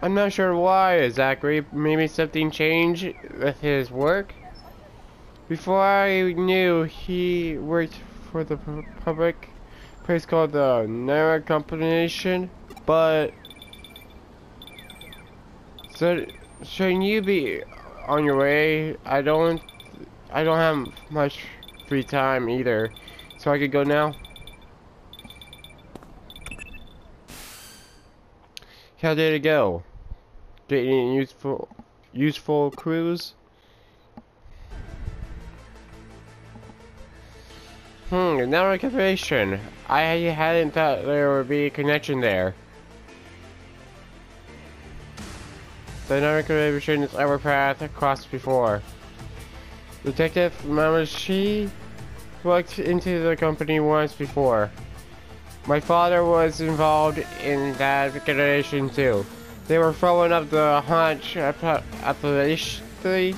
I'm not sure why, Zachary. Maybe something changed with his work? Before I knew, he worked for the public place called the Naira Combination, but so shouldn't you be on your way? I don't have much free time either, so I could go now. How did it go? Did any useful clues? Now confirmation. I hadn't thought there would be a connection there. The network confirmation is ever path crossed before. Detective Mamashi worked into the company once before. My father was involved in that generation too. They were following up the hunch application.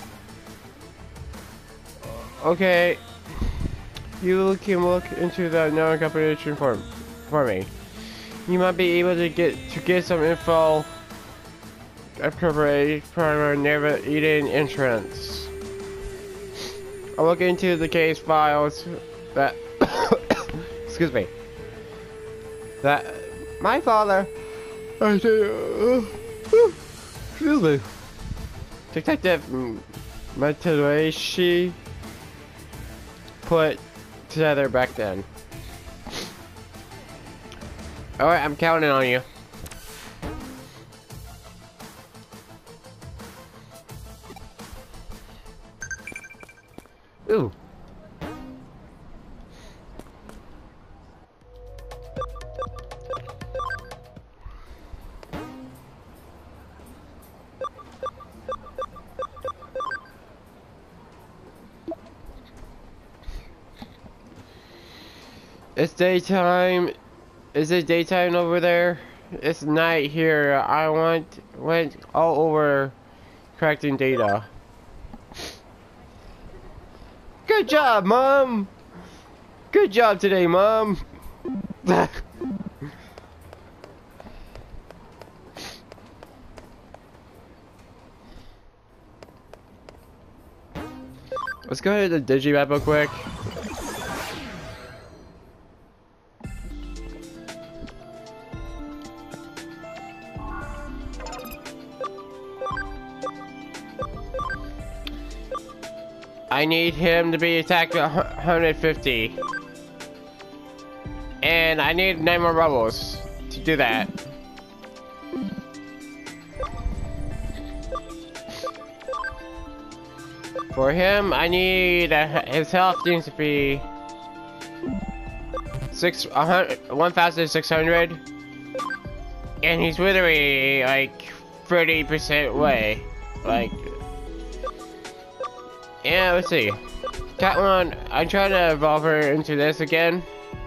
Okay, you can look into the known competition for me. You might be able to get some info appropriate for Never Eden Insurance. I'll look into the case files that excuse me. That my father excuse me. Detective Matsuishi put together back then. Alright, I'm counting on you. Ooh. It's daytime. Is it daytime over there? It's night here. I went all over collecting data. Good job, Mom! Good job today, Mom! Let's go ahead and Digimap real quick. I need him to be attacked at 150. And I need 9 more rebels to do that. For him, I need his health needs to be 1,600. And he's literally like 30% away. Like, yeah, let's see. Catwan, I'm trying to evolve her into this again.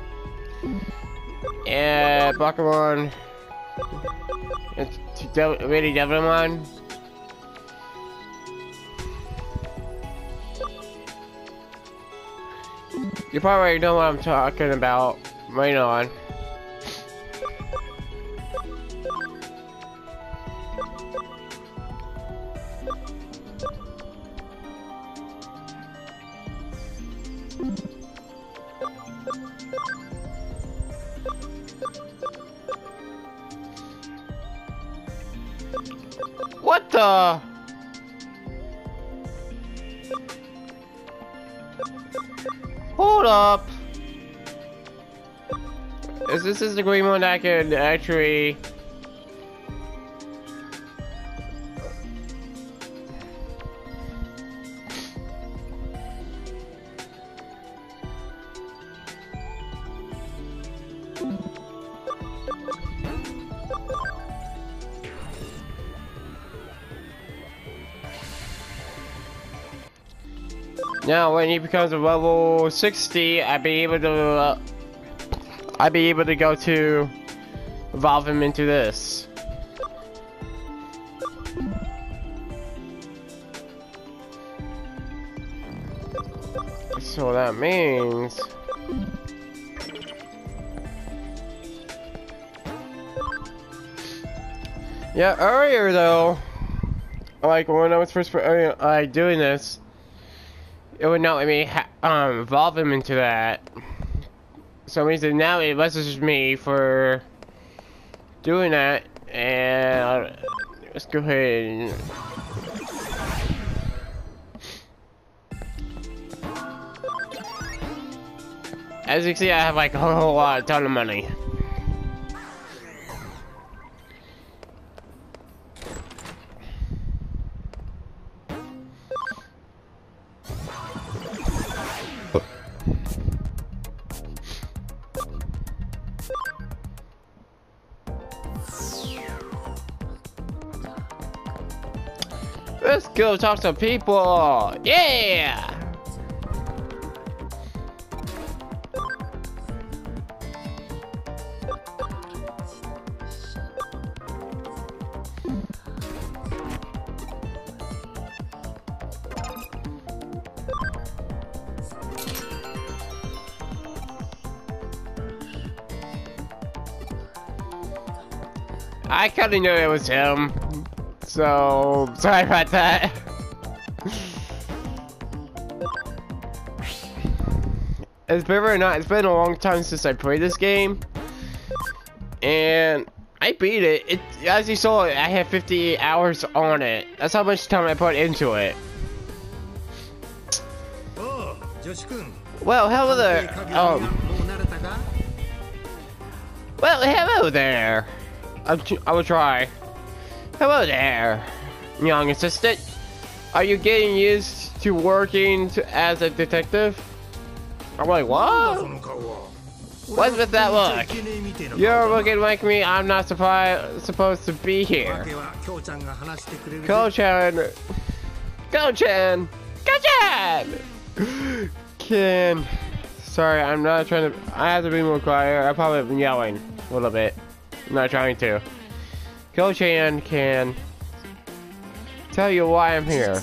And Pokemon into really Devilmon. You probably already know what I'm talking about. Right on. What the? Hold up. Is this the green one I can actually... Now, when he becomes a level 60, I'd be able to go to evolve him into this. So that means Yeah, earlier though, like when I was first doing this, it would not let me evolve him into that. For some reason now it messages me for doing that, and let's go ahead and as you can see, I have like a whole ton of money. Let's go talk to people! Yeah! I kinda knew it was him. So, sorry about that. It's been a long time since I played this game. And I beat it. As you saw, I had 50 hours on it. That's how much time I put into it. Well, hello there. Well, hello there. I will try. Hello there, young assistant. Are you getting used to working as a detective? I'm like, what? What's with that look? You're looking like me. I'm not supposed to be here. Ko-chan. Ko-chan. Ko-chan. Ken. Sorry, I'm not trying to. I have to be more quiet. I probably been yelling a little bit. I'm not trying to. Ko-chan can tell you why I'm here.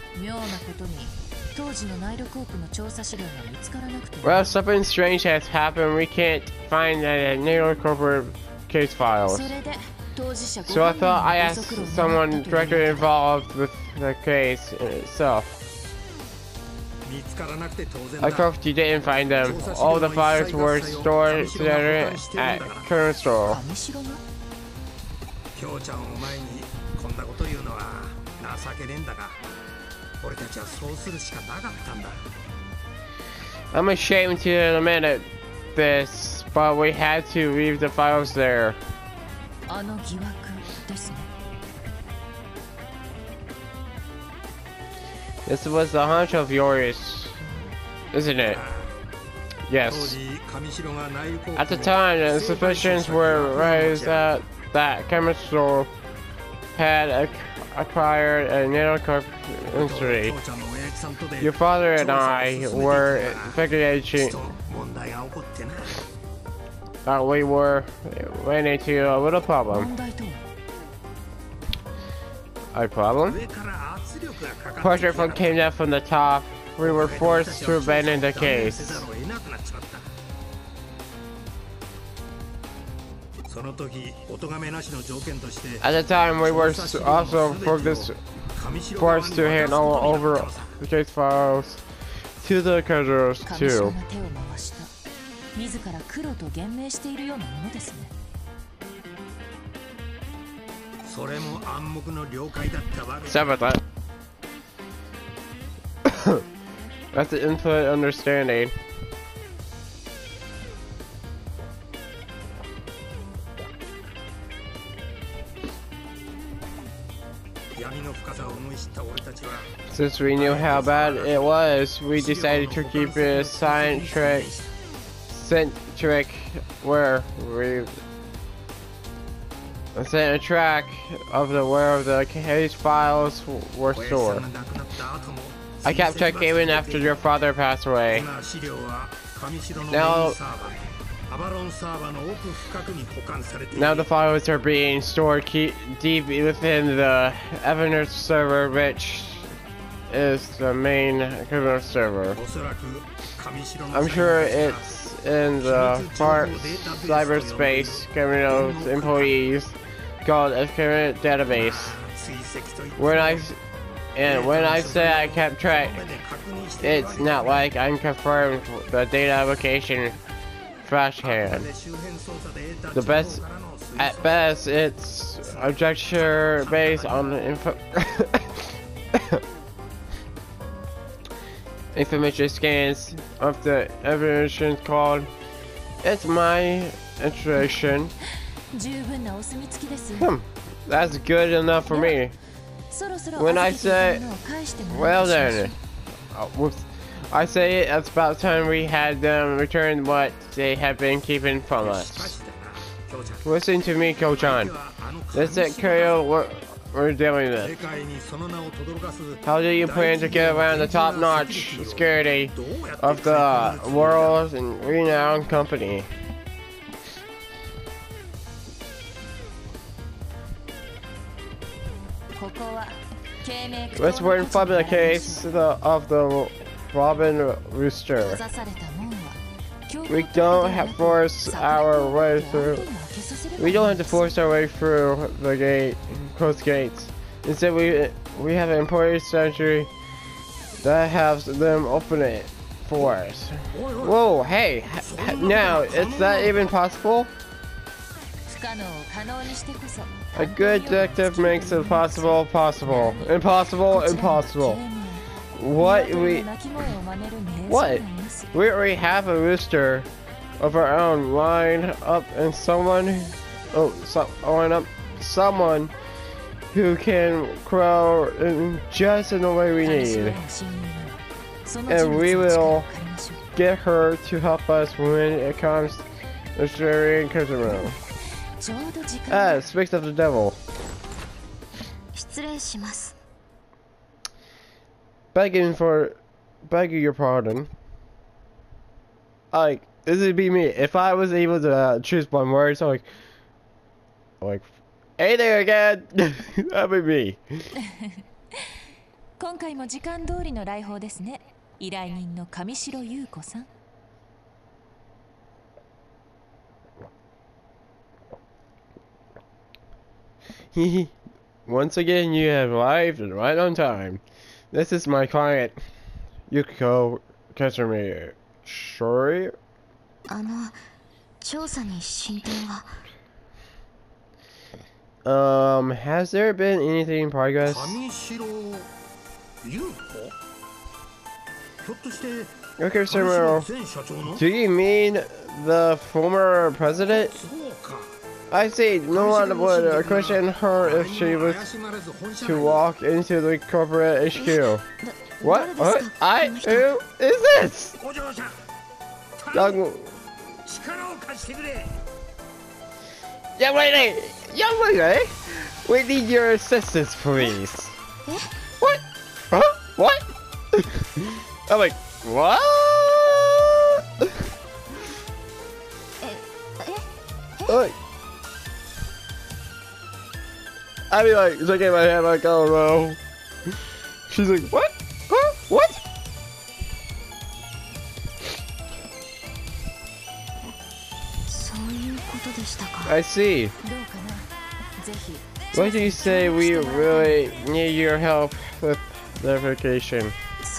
Well, something strange has happened. We can't find the Naylor Corporate case files. So I thought I asked someone directly involved with the case itself. Of course, you didn't find them. All the files were stored together at Current Store. I'm ashamed to admit this, but we had to leave the files there. This was the hunch of yours, isn't it? Yes. At the time, the suspicions were raised that Chemistore had acquired a nanocorp industry. Your father and I were speculating that we were running into a little problem. A problem? Pressure came down from the top. We were forced to abandon the case. At the time, we were also forced to hand over the case files to the creditors too. Sorry about that. That's the infinite understanding. Since we knew how bad it was, we decided to keep it centric where we sent a track of where the case files were stored. I kept checking even after your father passed away. Now the files are being stored deep within the Evernote server, which is the main criminal server. I'm sure it's in the far cyberspace criminals employees called a current database. When I say I kept track, it's not like I'm confirmed the data application trash can. At best, it's conjecture based on the information scans of the evolution called. It's my intuition. That's good enough for me. When I say, well then, I say it's about time we had them return what they have been keeping from us. Listen to me, Ko-chan. This is Kyo we're dealing with. How do you plan to get around the top-notch security of the world's renowned company? Let's wait for the case of the Robin Rooster. We don't have to force our way through. We don't have to force our way through the closed gates. Instead, we have an employee century that has them open it for us. Whoa, hey, now is that even possible? A good detective makes it possible. Impossible. What? We already have a rooster of our own lined up and someone who can crow just in the way we need. And we will get her to help us when it comes to sharing Kazuma. Speaks of the devil. Begging your pardon. Like, this would be me. If I was able to choose one word, so like, hey there again! That would be me. 今回も時間通りの来訪ですね。依頼人の上白優子さん。 Once again, you have arrived right on time. This is my client, Yukiko Kazumi. Sure? 調査に進展は has there been anything in progress? Okay, Samuel. Do you mean the former president? I see. No one would question her if she was to walk into the corporate HQ. What? What? Who is this? Young lady, we need your assistance, please. What? Huh? What? I'm like, what? Like, I mean, like, shaking my head like, oh no. She's like, what? Huh? What? I see. Why do you say we really need your help with verification?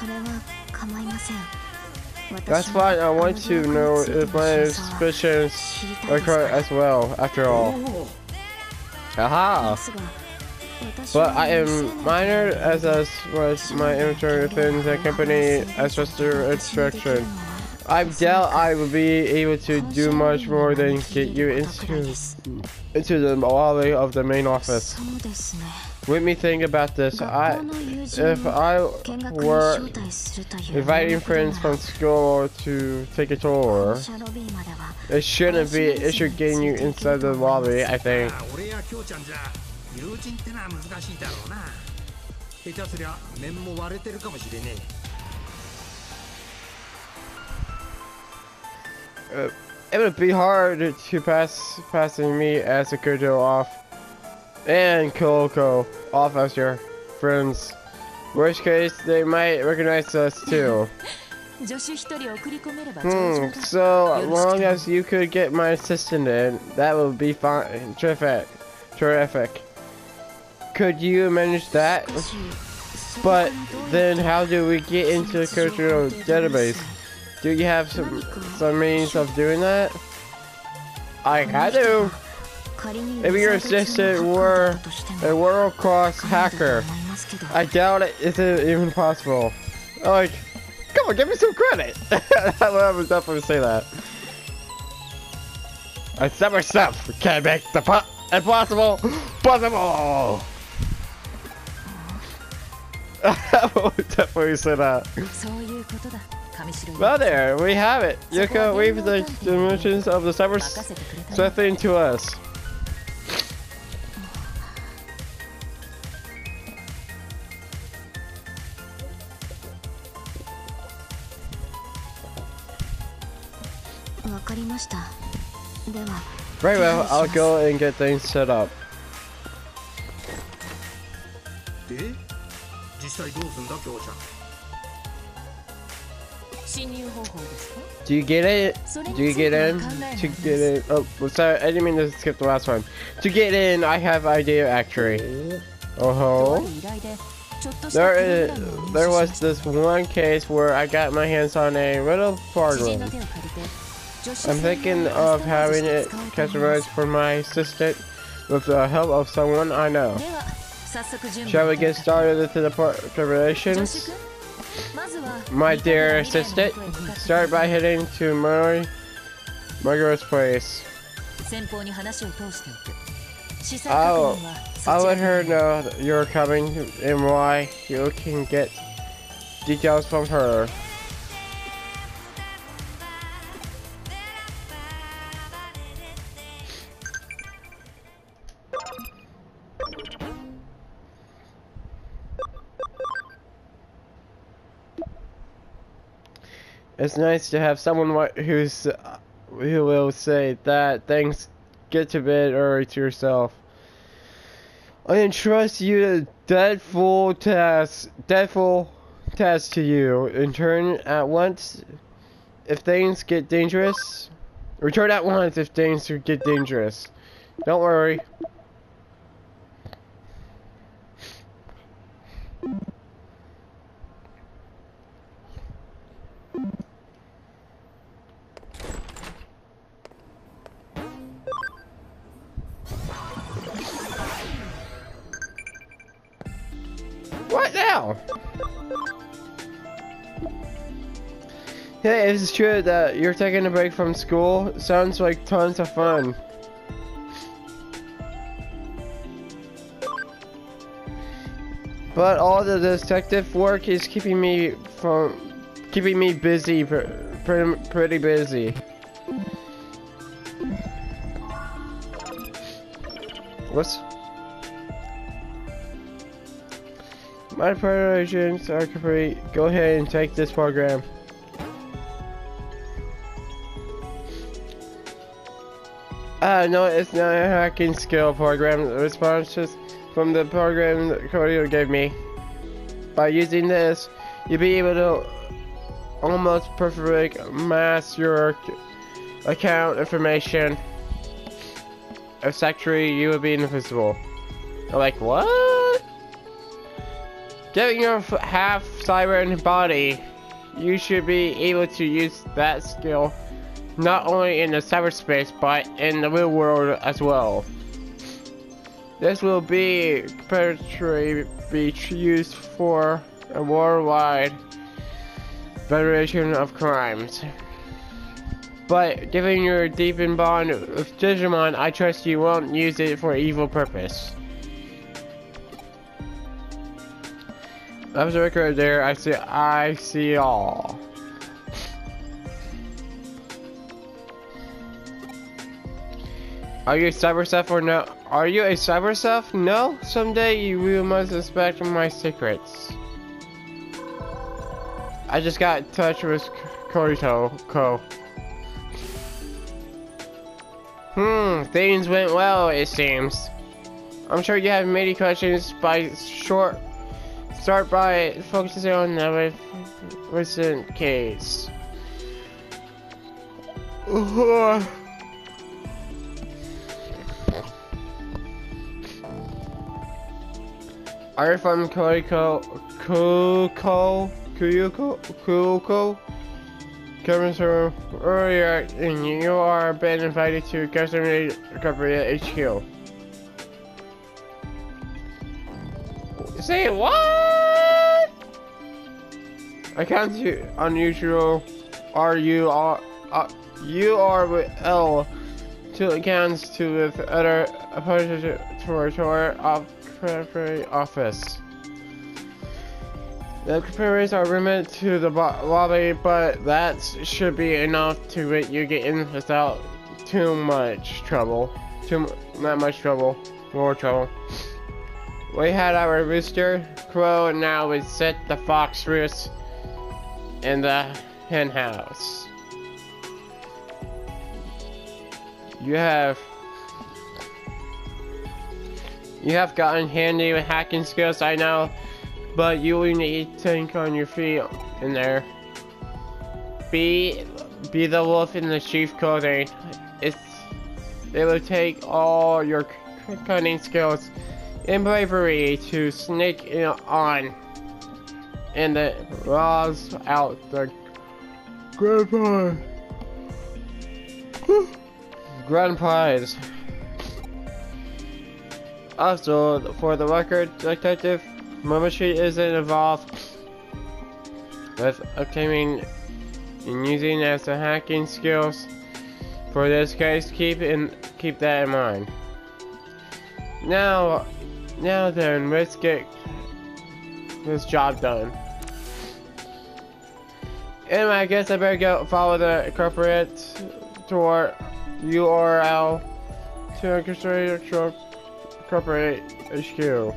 That's fine. I want to know if my suspicions are correct as well, after all. Aha! But I am minor as was my inventory within the company as just a instruction. I doubt I will be able to do much more than get you into the lobby of the main office. Let me think about this. If I were inviting friends from school to take a tour, it shouldn't be an issue getting you inside the lobby, I think. It would be hard to passing me as a Kujo off and Kyoko off as your friends. Worst case, they might recognize us too. So long as you could get my assistant in, that would be fine. Terrific. Terrific. Could you manage that? But then how do we get into the cultural database? Do you have some means of doing that? I do. If your assistant were a world-class hacker, I doubt it isn't even possible. Like, come on, give me some credit. I would definitely say that. I said myself, we can't make the impossible possible. I would definitely say that. Well, there we have it. Yuka weaves the dimensions of the cyber thing to us. Very well, I'll go and get things set up. Do you get it? Do you get in? To get in. Oh, sorry, I didn't mean to skip the last one. To get in, I have idea actually. Oh ho. There was this one case where I got my hands on a little program. I'm thinking of having it customized for my assistant with the help of someone I know. Shall we get started with the preparations? My dear assistant, start by heading to Margaret's place. I'll let her know that you're coming and why you can get details from her. It's nice to have someone who will say that things get to bed early to yourself. I entrust you a dreadful task to you. Return at once if things get dangerous. Return at once if things get dangerous. Don't worry. What now? Hey, it's true that you're taking a break from school. Sounds like tons of fun. But all the detective work is keeping me busy, pretty busy. What's? My preparations are complete. Go ahead and take this program. No, it's not a hacking skill program. The responses from the program that Cody gave me. By using this, you'll be able to almost perfectly mask your account information. If actually you will be invisible. I'm like, what? Given your half cyber body, you should be able to use that skill not only in the cyberspace but in the real world as well. This will be used for a worldwide federation of crimes. But given your deep bond with Digimon, I trust you won't use it for evil purpose. That was a record there. I see all. Are you a cyber self or no? Are you a cyber self? No? Someday you will must inspect my secrets. I just got in touch with Korito. Things went well, it seems. I'm sure you have many questions start by focusing on the recent case. Are you from Kuyuko? Coming from earlier, and you are been invited to Custom Recovery HQ. Say what? Accounts unusual. You are with L. Two accounts to with other opposite tour of office. The computers are limited to the lobby, but that should be enough to let you get in without too much trouble. Not much trouble. More trouble. We had our rooster crow, and now we set the fox roost in the hen house. You have gotten handy with hacking skills, I know, but you will need to think on your feet in there. Be the wolf in the sheep's clothing. It will take all your cunning skills and bravery to sneak on and the draws out the grand prize. Also, for the record, Detective Momoshi isn't involved with obtaining and using as the hacking skills for this case. Keep that in mind. Now then, let's get this job done. Anyway, I guess I better go follow the corporate tour URL to orchestrate corporate HQ.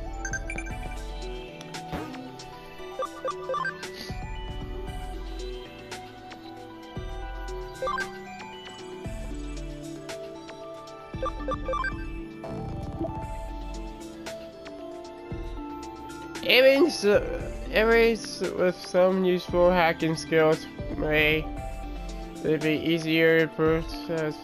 Areas with some useful hacking skills may be easier to process.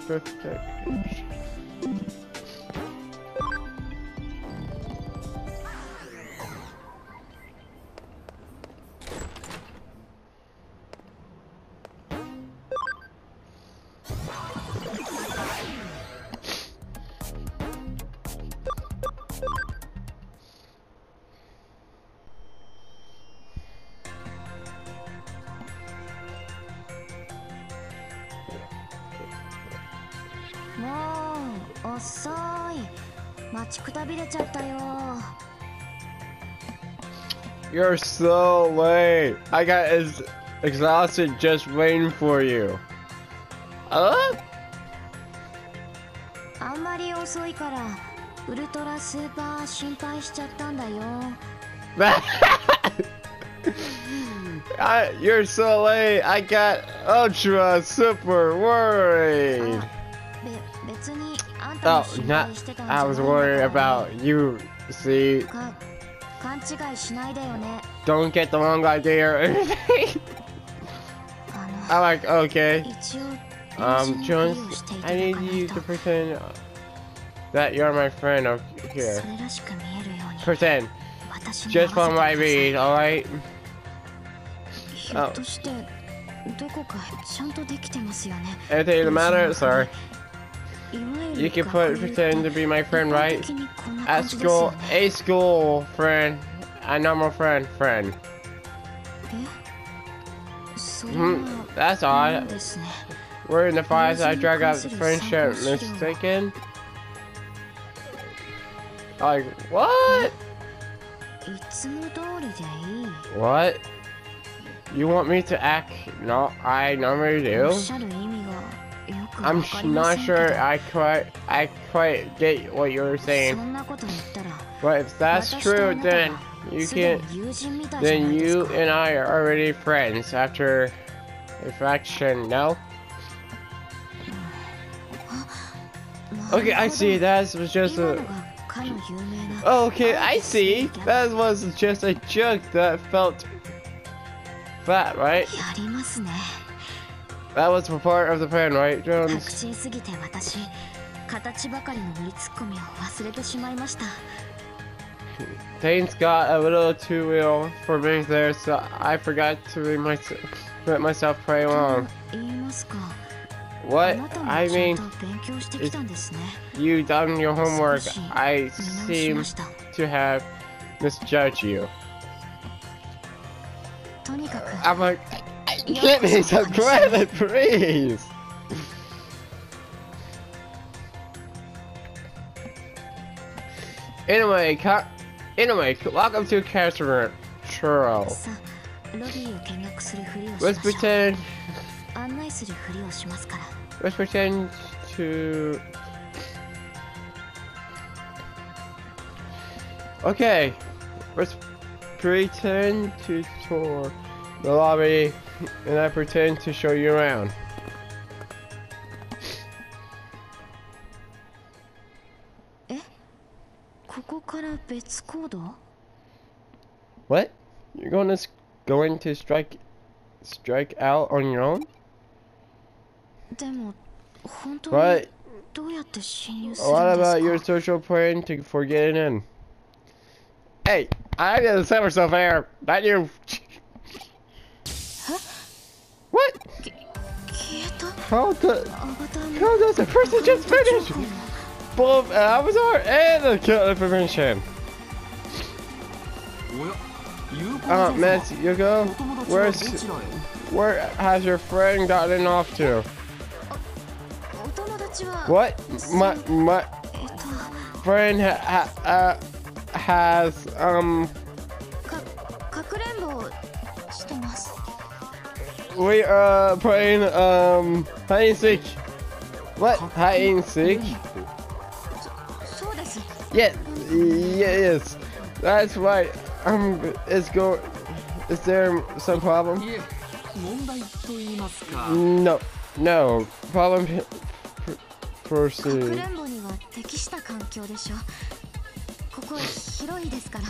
You're so late. I got exhausted just waiting for you. あんまり遅いからウルトラスーパー心配しちゃったんだよ。 You're so late. I got ultra super worried. Oh, not. I was worried about you. See. Don't get the wrong idea or anything. I'm like, okay. Jones, I need you to pretend that you're my friend over here. Pretend. Just from what I read, alright? Oh. Anything the matter? Sorry. You can pretend to be my friend, right? At school, a school friend, a normal friend. That's odd. We're in the files. I drag out the friendship. Mistaken? Like, what? What? You want me to act? No, I normally do. I'm not sure I quite get what you're saying. But if that's true, then you and I are already friends after reflection, no? Okay, I see. That was just a. Okay, I see. That was just a joke that felt fat, right? That was for part of the plan, right, Jones? things got a little too real for me there, so I forgot to let myself play along. 言いますか。あ What? なたも I ちゃ mean, んと勉強してきたんですね。 you done your homework. 少し I 見直し seem ました。 to have misjudged you. とにかく I'm like, give me some credit, please. Anyway, welcome to Customer Churro. さあ、ロビーを見学するふりをしま Let's しょう。 pretend. 案内するふりをしますから。 Let's pretend to. Okay, let's pretend to tour the lobby, and I pretend to show you around. え、ここから別行動？ What? You're going to strike out on your own? でも本当に What? どうやって侵入するん What です about your か？ social plan for getting in? Hey, I didn't set myself there. Not you. What? 消えた？ How the? アバターも How does the person just finish? Both Avatar and the kill information. おや、有効 Miss Yuko, お友達はど where's ちらへ？ where has your friend gotten off to? お友達は What? My えっと friend has かくれんぼをしてます。 we are playing hide and seek. What? Hide and seek? そうです。 Yeah, yes. That's right. Is there some problem? いえ、問題と言いますか。 No. Problem. かく Proceed. れんぼには適した環境でしょ。ここ広いですから。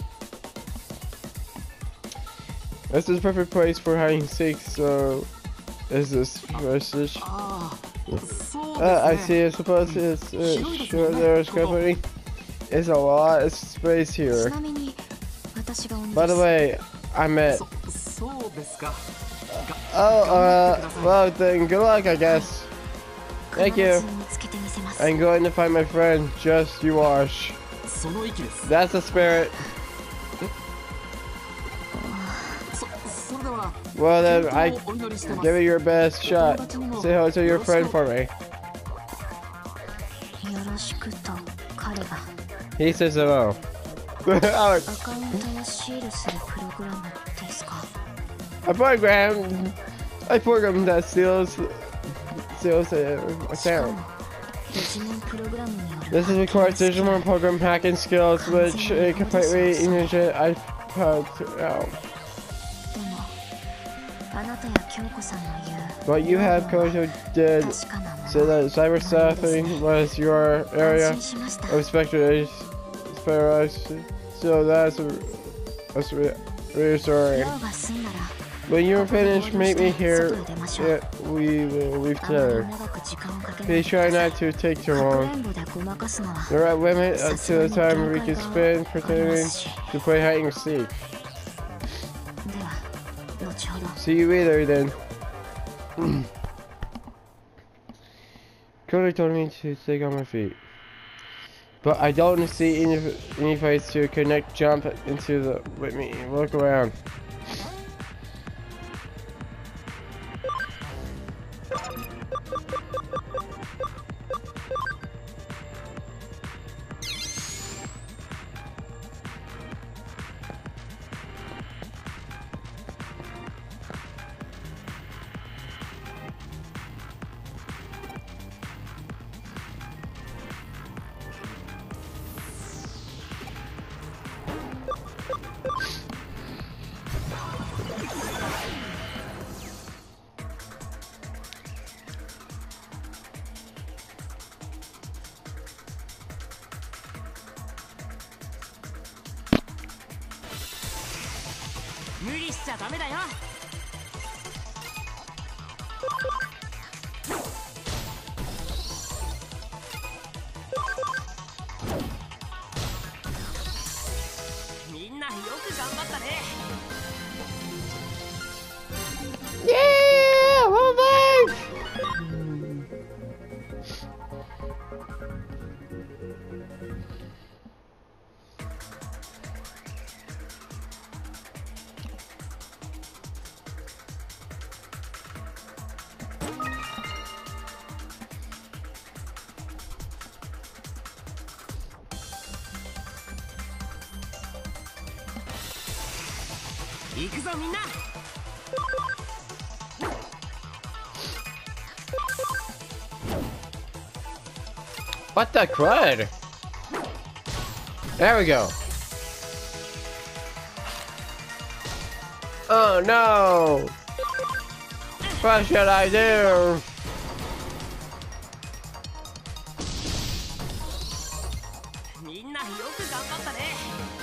This is a perfect place for hide and seek. So, is this message? ああ、そう I です see. ね。 I suppose it's sure there's company. It's a lot of space ち here. なみに私が鬼です By the way, I met. そうですか。 Oh, well then, good luck, I guess. Thank you. 必ず見つけてみせます。 I'm going to find my friend. Just you watch. その息です。 That's the spirit. それでは、 Well then, 健 I 康をお祈りしてます。 give it your best shot. Say hello to your friend for me. よろしくと彼が He says hello. アカウントをシールするプログラムですか？ I program that steals the しか account. もデジモンプログラムによる This is required Digimon program hacking skills, which a completely innocent I found out. でもあなたや京子さんの言う What you have Kojo did 確かなも say の that cyber stuffing was your area 安心しました。 of speculation. So that's reassuring. 用が済んだら When you're finished, meet me here. 外へ出ましょう。 Yeah, we will leave あまり together. 長く時間をかけない Please で try ください not to take too かくれ long. んぼでごまかすのは The right limit to the time we can spend pretending to play hide and seek. では後ほど See you later then. Cody told me to stay on my feet. But I don't see any place to jump into the with me. Look around. 張ったね。 Yeah! One life! 行くぞみんな。 What the crud? There we go. Oh no! What should I do? みんなよく頑張ったね。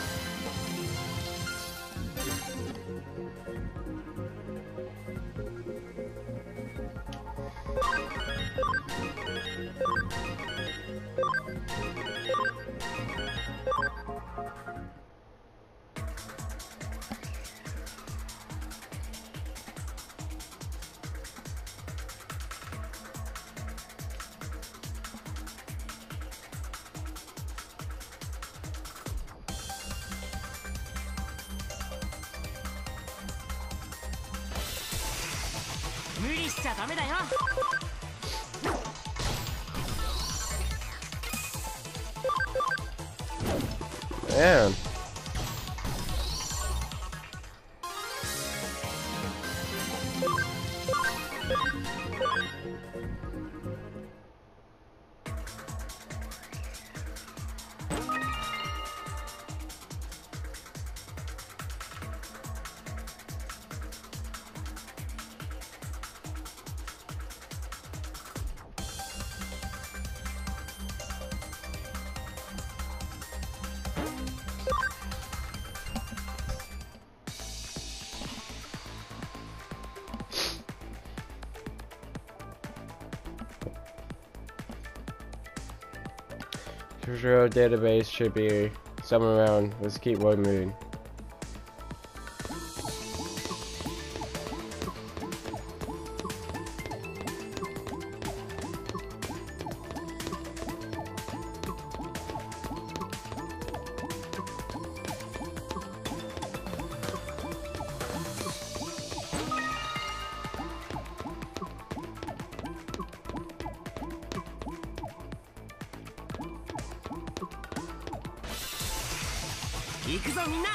無理しちゃダメだよ。 Man. Control database should be somewhere around. Let's keep one moving. 行くぞみんな。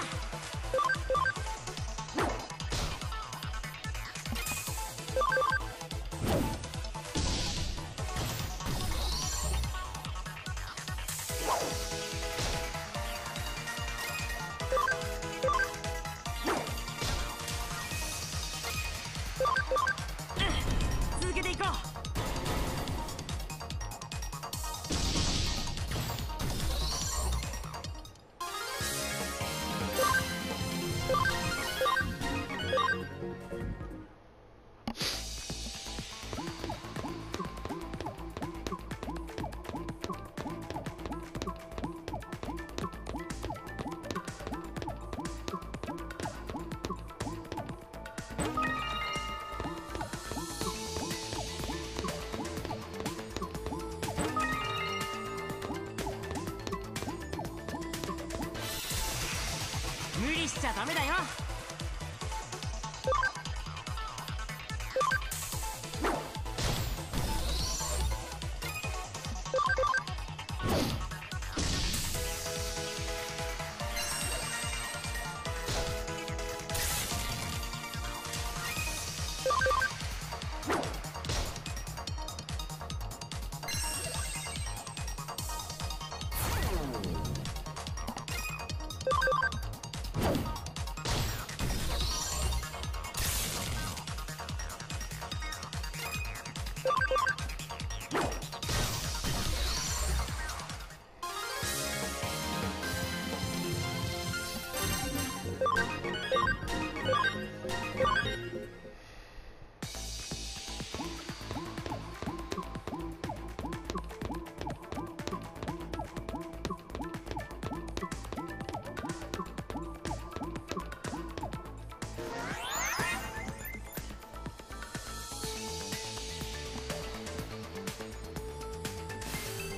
続けていこう。無理しちゃダメだよ。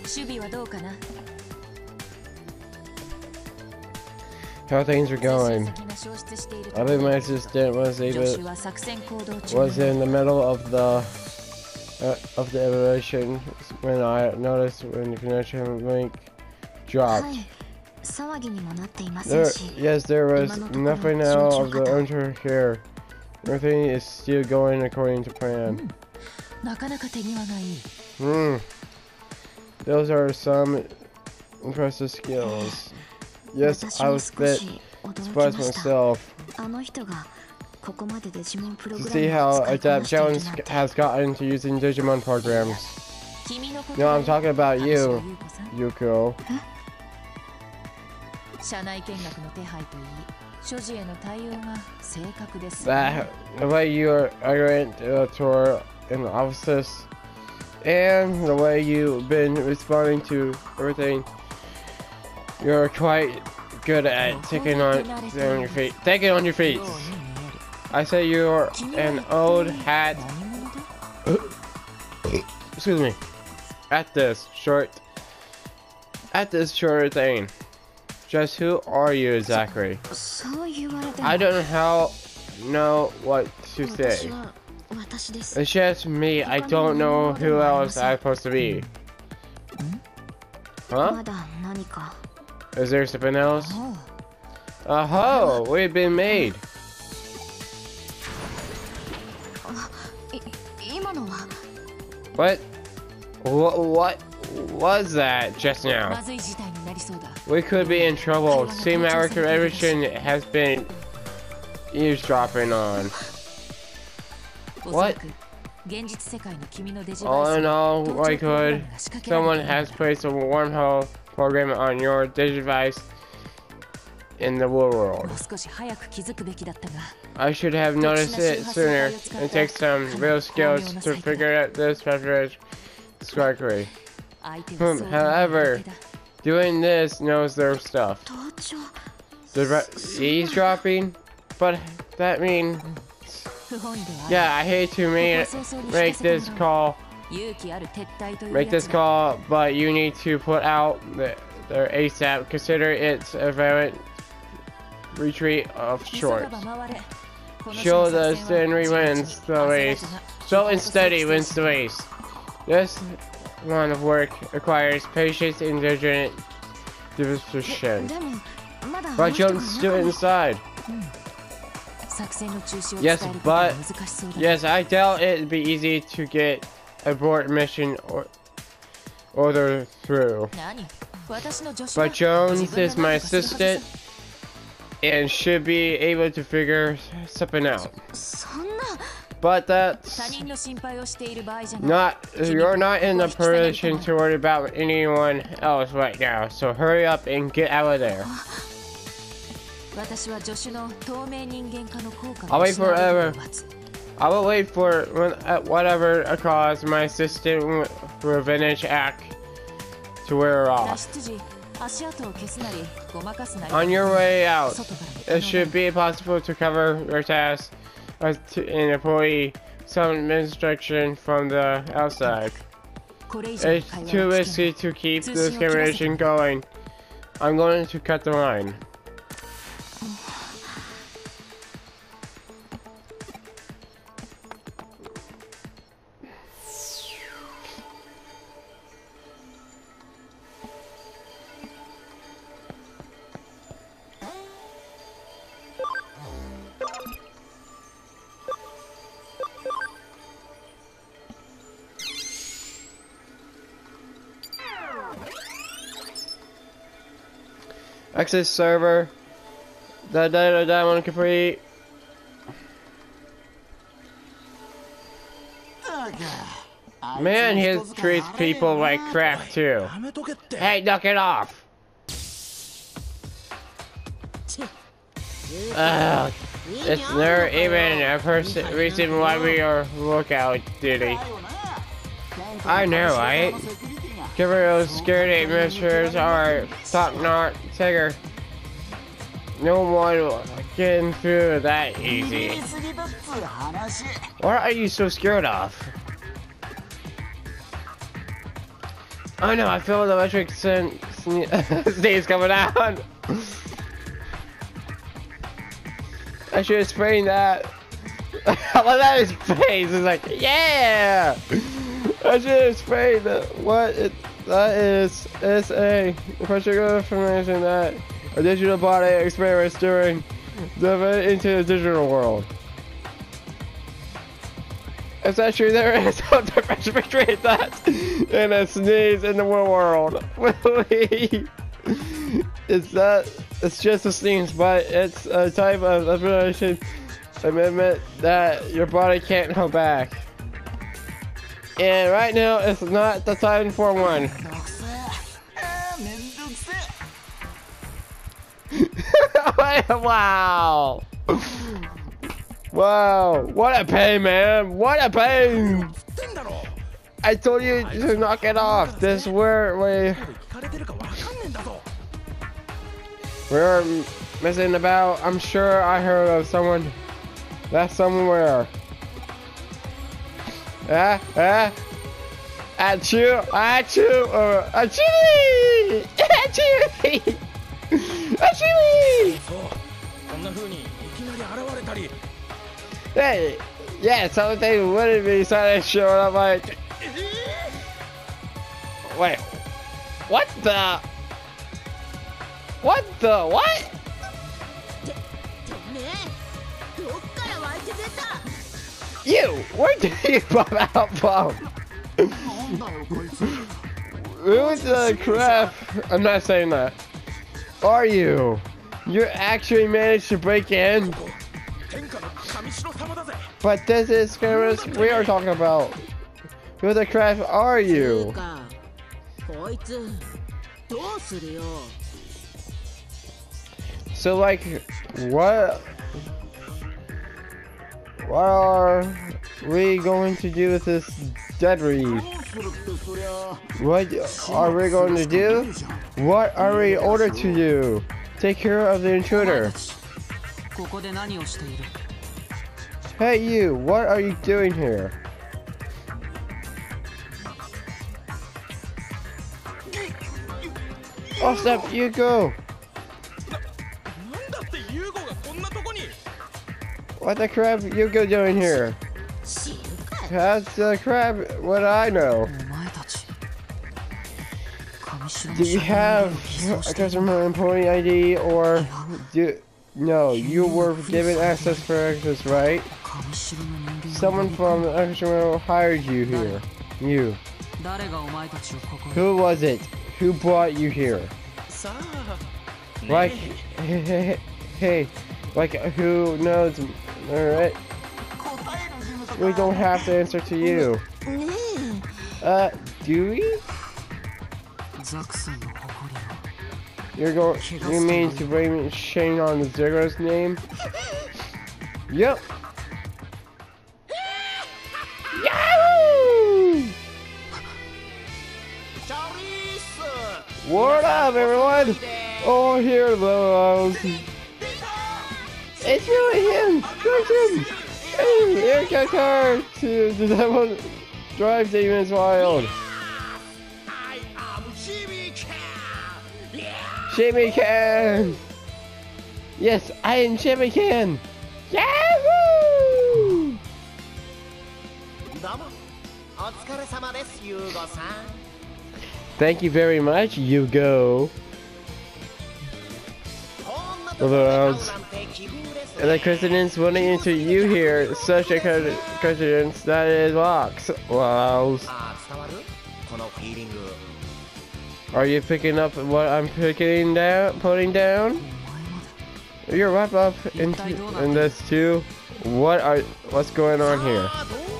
守備はどうかな。 How things are 通 going? 信先が消失している I think my assistant was 助 able 手は作戦行動中 was in the middle of the evaluation when I noticed when the connection link は dropped. い騒ぎにもなっていませ There, んし yes, there was nothing out of the enter here. Everything is still going according to plan. なかなか手際がいい。 Those are some impressive skills. Yes, 私 I も was 少 bit し驚き surprised ました myself あの人がここまでデジモンプロ to グラ see ム how を使いこ Adapt なしている Jones なんて has gotten to using Digimon programs. 君のこと No, I'm talking about 上白 you, 優子さん Yuko. 社内見学の手配といい所持への対応が正確です。 That the way you are ignorant to tour in the offices and the way you've been responding to everything, you're quite good at taking on your feet. Taking on your feet. ように見える。 I say you're 君は an old hat. 何者だ Excuse me. At this short thing. Just who are you exactly? そう言われても I don't know what to 私 say. は私です It's just me. I don't know who else I'm supposed to be. Huh? まだ何か Is there something else? おう Oh, we've been made. 今のは What was that just ま now? ずい事態になりそうだ。 We could be in trouble. Seem our correction has been eavesdropping on. おそらく現実世界の君のデジバイ All ス in に all, 盗聴 I プログラ could. ムが仕掛けられ Someone ている has placed a wormhole program on your device in the world. もう少し早く気づくべきだったが I should have noticed it sooner. It takes some real skills to figure out this password correctly. 相手は相談 However, だけだ。 doing this knows their stuff. 盗聴 Eavesdropping? But that means, 不本意ではある yeah, I hate to make this call, 勇気ある撤退という make や this つだ call, but you need to put out their ASAP. Consider it a violent retreat of 急が sorts. ば回れ。この Show 種の the 作戦は Henry ちまちま wins the 焦ら race. ずな Slow and steady wins the race. This line of work requires patience and diligent disposition. でもまだ But あの人が Jones still 中に inside. 作戦の中止を Yes, 伝えることは but 難しそうだ。 yes, I doubt it'd be easy to get abort mission order through. 何私の助手だ But Jones 自分で is my 何とかするはずだ assistant and should be able to figure something out. そんな But 他 that's 人の心配をしている場合じゃない。 not, you're not in the position to worry about anyone else right now. So hurry up and get out of there. 私は助手の透明人間化の効果 I'll を wait 失われるのを forever. 待つ。 I will wait for whatever cause my assistant revenge act to wear 脱 off. 出時、足跡を消すなり、ごまかすなり。 On your way out, 外からも it should be possible to cover your task and employ some instruction from the outside. これ以上の It's 会 too 話は危 risky 険 to keep this conversation going. I'm going to cut the line. Access server. The data diamond complete. Man, he treats people like crap too. Hey, knock it off. It's never even a reason why we are lookout duty. I know, right? Gabriel's security measures are top-notch. Tiger. No one getting through that easy. What are you so scared of? Oh no, I feel the electric sneeze coming out. I should have sprayed that. I love that his face is like, yeah! I should have sprayed that. That is a particular information that a digital body experiments during the into the digital world. Is that true? There is no difference between that and a sneeze in the real world. It's just a sneeze, but it's a type of information amendment that your body can't hold back. And right now, it's not the time for one. Wow! Wow! What a pain, man! What a pain! I told you to knock it off. This we're missing about. I'm sure I heard of someone. That's somewhere. Achoo! Achoo! Achoo! Achoo! Achoo! Hey! Yeah, something wouldn't be suddenly showing up like. Wait. What the? What the? What? You! Where did you pop out from? Who's the crap? I'm not saying that. Are you? You actually managed to break in? But this is cameras we are talking about. Who the crap are you? So like, what are we going to do with this debris? What are we going to do? What are we ordered to do? Take care of the intruder. Hey you, what are you doing here? Oh step, you go! What the crap Yugo doing here? That's the crap what I know. Do you have a customer employee ID or no, you were given access for access, right? Someone from the customer hired you here. You. Who was it? Who brought you here? Like, hey, like who knows? Alright. We don't have to answer to you. Do we? You mean to bring shame on the Zero's name? Yep. Yahoo! What up, everyone? Oh, here, those. It's really him! It's him! Hey, here got car to the devil drive demons wild. Shimmy Can! Yes, I am Shimmy Can! Yahoo! Thank you very much, Yugo. And the coincidence running into you here, such a coincidence that it locks. Wow. Are you picking up what I'm putting down? You're wrapped up in this too. What's going on here?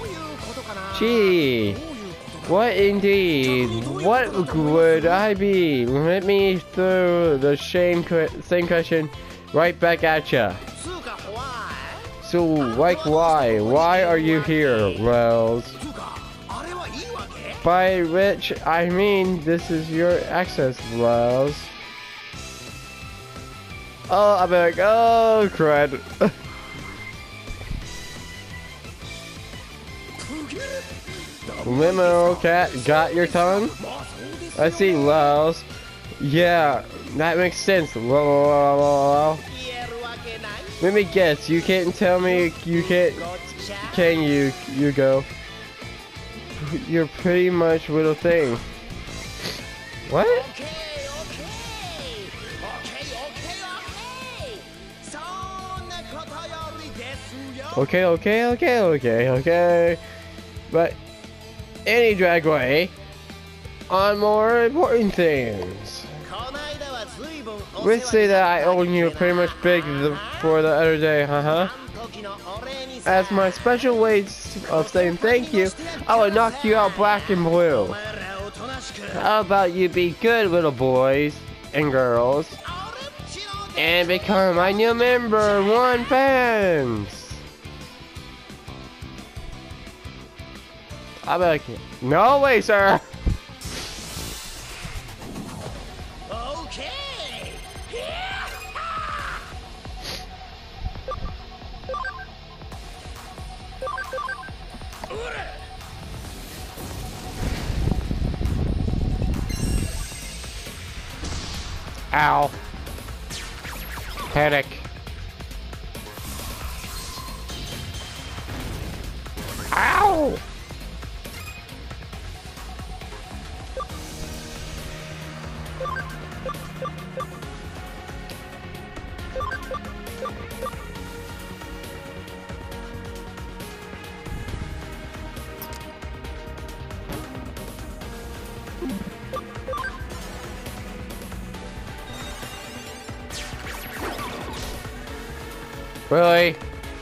Gee, what indeed? What would I be? Let me throw the same question right back at ya. So, like, why? Why are you here, Wells? By which I mean this is your access, Wells. Oh, I'm like, oh, crud. Limo cat got your tongue? I see Laos. Yeah, that makes sense. Let me guess, you can't tell me you can't, can you, Hugo? You're pretty much little thing. What? Okay. But anyway, on more important things. Let's say that I own you pretty much big for the other day, As my special way of saying thank you, I will knock you out black and blue. How about you be good, little boys and girls, and become my new member one fans? I'll be like, no way, sir. Ow. Headache. Ow! Really?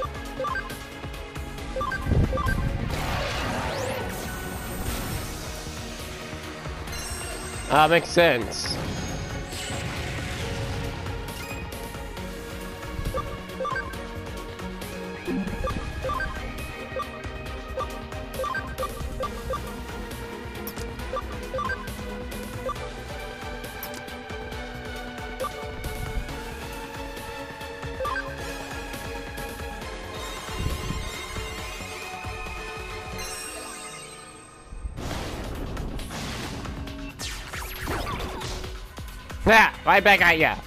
Makes sense. Yeah, right back at ya.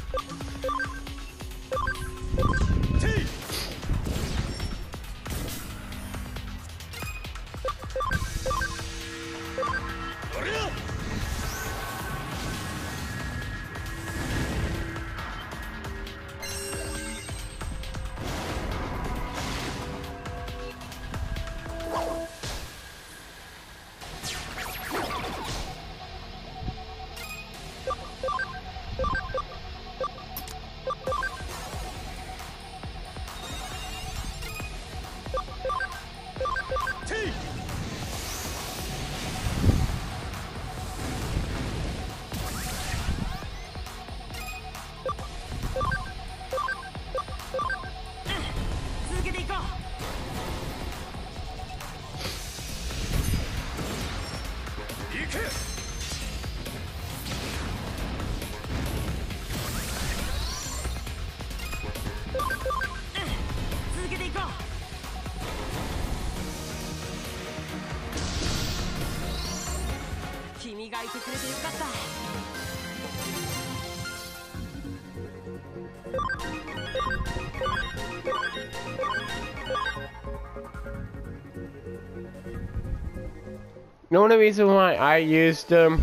The only reason why I used them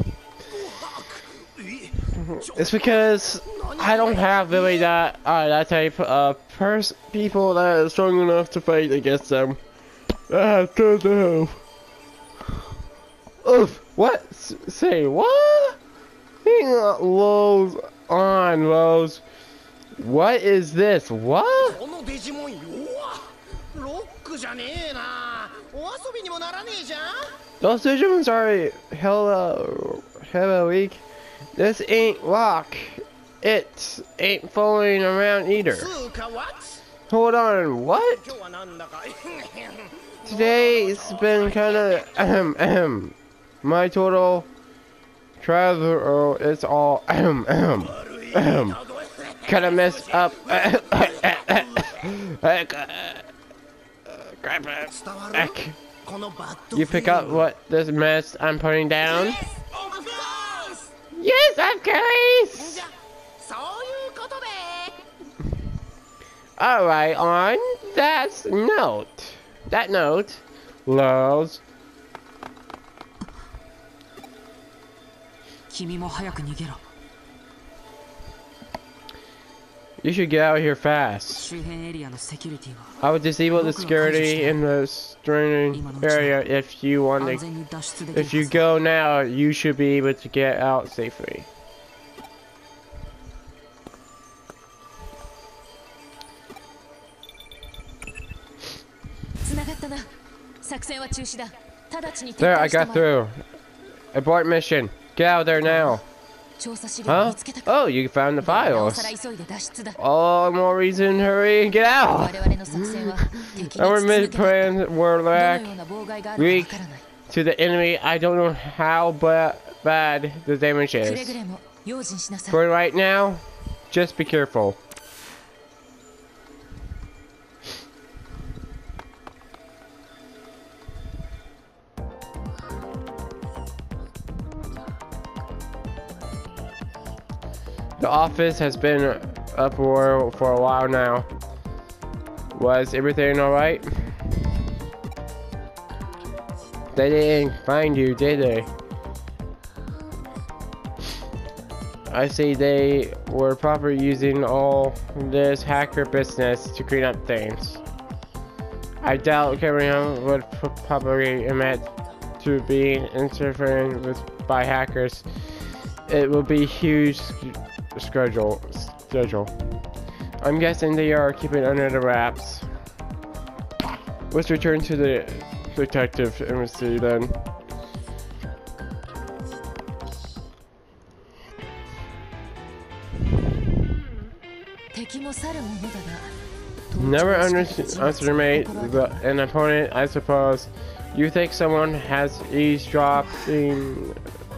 is because I don't have really that type of people that are strong enough to fight against them. I don't know. Oof! What? Say what? Being lows on lows. What is this? What? Those Digimons are hella weak. This ain't Rock. It ain't fooling around either. Hold on, what? Today's been kinda my total travel is all kinda messed up. You pick up what this mess I'm putting down? Yes, of course. Yes, of course! じゃそういうことで Alright, on that note, lols. 君も早く逃げろ You should get out of here fast. 周辺エリアのセキュリティは I would disable the security in the surrounding area if you want 安 to. 全に脱出できる If you go now, you should be able to get out safely. 繋がったな。作戦は中止だ。直ちに撤 There, I 退して got もらう。 through. Abort mission. Get out of there now. 調査資料を Huh? 見つけたか。 Oh, you found the なお files. さら急いで脱出だ。 All more reason, hurry and get out. 我々の作戦は敵に Our 続け mid た。 plans were どの lack ような妨害があるかわからない。 to the enemy. I don't know how bad the damage くれぐ is. れも用心しなさい。 For right now, just be careful. The office has been uproar for a while now. Was everything alright? They didn't find you, did they? I see they were probably using all this hacker business to clean up things. I doubt Cameron would probably admit to being interfered with by hackers. It will be huge schedule. I'm guessing they are keeping it under the wraps. Let's return to the detective embassy then. Never underestimate an opponent, I suppose. You think someone has eavesdropping?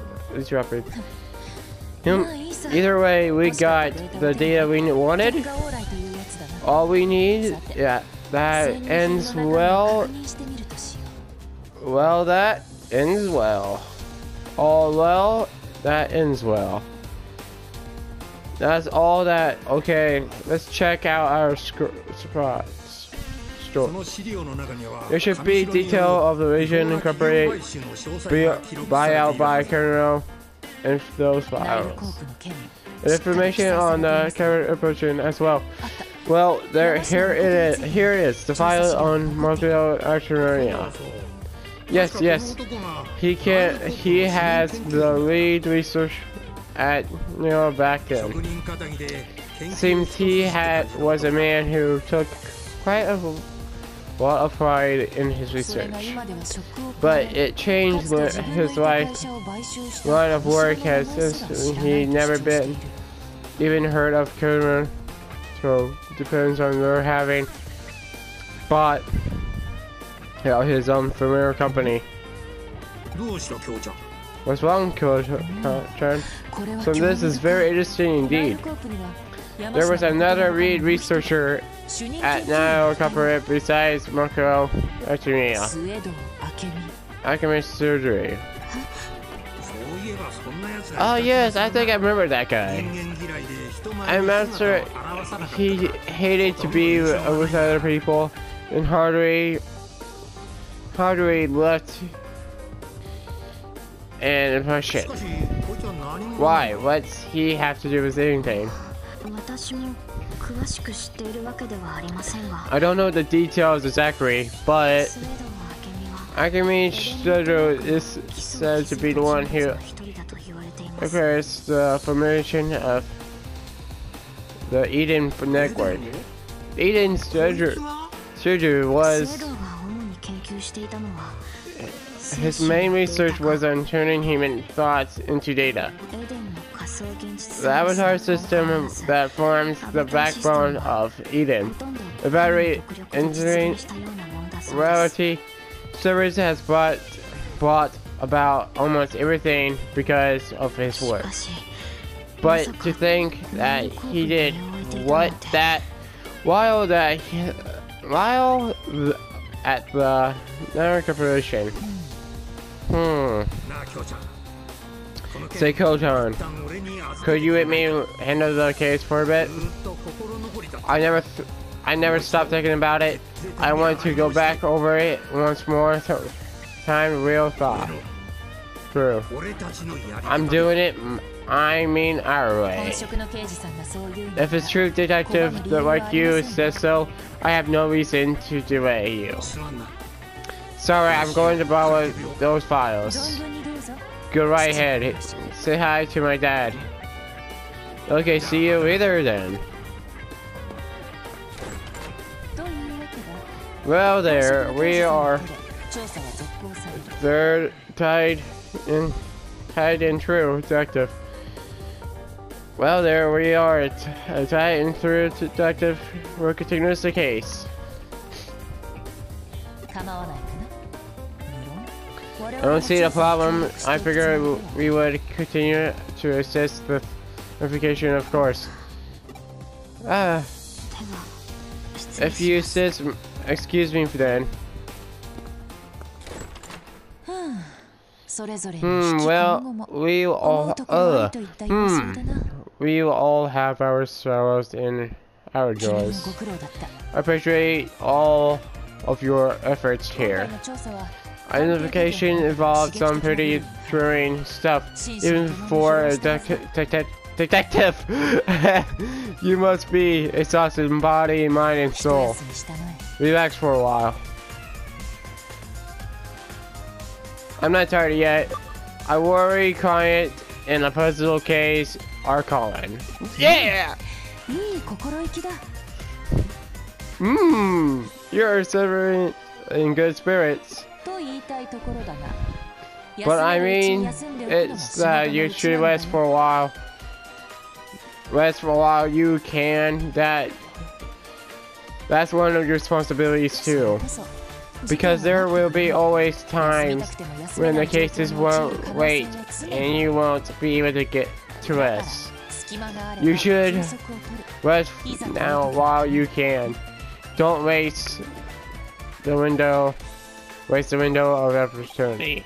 Either way, we got the data we wanted. All we need, yeah, that ends well. Well, that ends well. All well, that ends well. That's all that. Okay, let's check out our surprise. There should be detail of the region incorporated buyout by Colonel and those files. And information on the current approaching as well. Well, here it is. Here it is. The file on Mobile Artilleria. Yes. He has the lead research at Neo back then. Seems he was a man who took quite a lot of pride in his research. But it changed his life. Line of work has he never been even heard of Kurman. So depends on their having bought his own familiar company. What's wrong, Kyo-chan? So this is very interesting indeed. There was another lead researcher at Nao Corporate besides Makuro Artemia. Alchemist surgery. Oh yes, I think I remember that guy. I'm not sure he hated to be with other people, and hardly left an impression. Why? What's he have to do with anything? I don't know the details exactly, but Akemi Shoujo is said to be the one who acquires the formation of the Eden network. Eden Shoujo was his main research was on turning human thoughts into data. The avatar system that forms the backbone of Eden. The battery entering reality service has brought about almost everything because of his work. But to think that he did while at the Nara Corporation. Say, Kotan, could you let me handle the case for a bit? I never stopped thinking about it. I want to go back over it once more. Time, real thought. True. I'm doing it. I mean our way. If it's true, detective, that like you says so, I have no reason to delay you. Sorry, I'm going to borrow those files. Go right ahead. Say hi to my dad. Okay, see you later then. Well, there we are. They're tied in true, detective. Well, there we are. Tied in through, detective. We'll continue the case. I don't see the problem. I figured we would continue to assist the verification, of course. If you insist, excuse me then. Well, we all have our sorrows and our joys. I appreciate all of your efforts here. Identification involved some pretty throwing stuff, even for a detective. You must be exhausted in body, mind, and soul. Relax for a while. I'm not tired yet. I worry client in a puzzle case are calling. Yeah! You're severing in good spirits. But I mean, it's that you should rest for a while. Rest for a while you can. That's one of your responsibilities too. Because there will be always times when the cases won't wait and you won't be able to get to rest. You should rest now while you can. Don't waste the window of opportunity.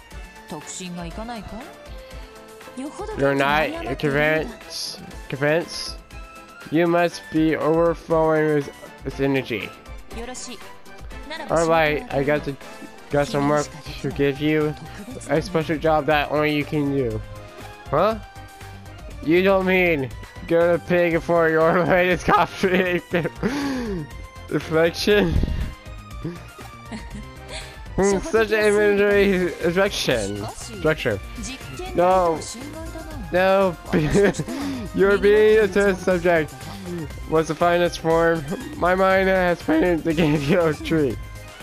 You're not convinced? You must be overflowing with energy. Alright, I got some work to give you. A special job that only you can do. Huh? You don't mean go to pig for your latest coffee reflection? Such an inventory structure. No, you're being a test subject. Was the finest form. My mind has painted to give you a treat.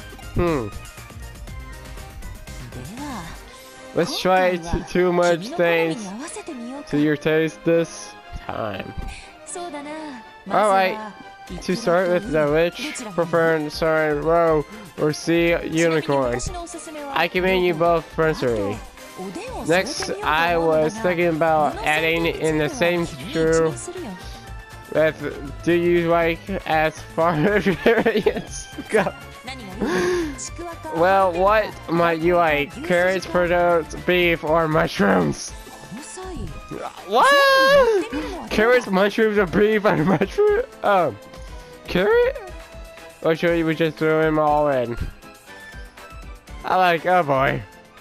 Let's try too much things to your taste this time. Alright, to start with the rich, preferred Siren Row or Sea Unicorn. I commend you both personally. Next, I was thinking about adding in the same true with do you like as far as variants go? Well, what might you like? Carrots, potatoes, beef, or mushrooms? What? Carrots, mushrooms, or beef, and mushroom? Carrot? Or should we just throw them all in? I like, oh boy.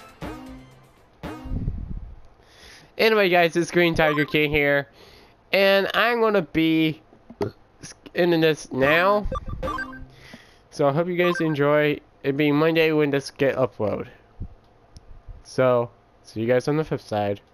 Anyway, guys, it's Green Tiger King here, and I'm gonna be ending this now. So I hope you guys enjoy. It being Monday when this get upload. So see you guys on the flip side.